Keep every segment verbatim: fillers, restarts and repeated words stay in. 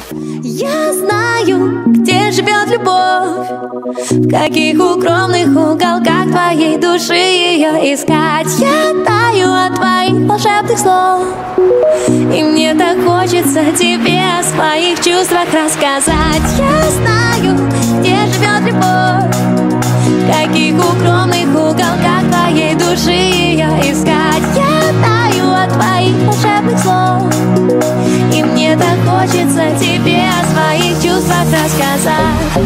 Я знаю, где живет любовь, в каких укромных уголках твоей души ее искать. Я таю от твоих волшебных слов, и мне так хочется тебе о своих чувствах рассказать. Я знаю, где живет любовь, в каких укромных уголках твоей души ее искать. Я таю от твоих волшебных слов, и мне так хочется тебе о своих чувствах рассказать.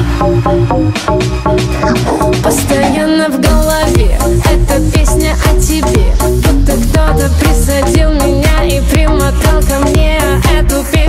Постоянно в голове эта песня о тебе, будто кто-то присадил меня и примотал ко мне эту песню.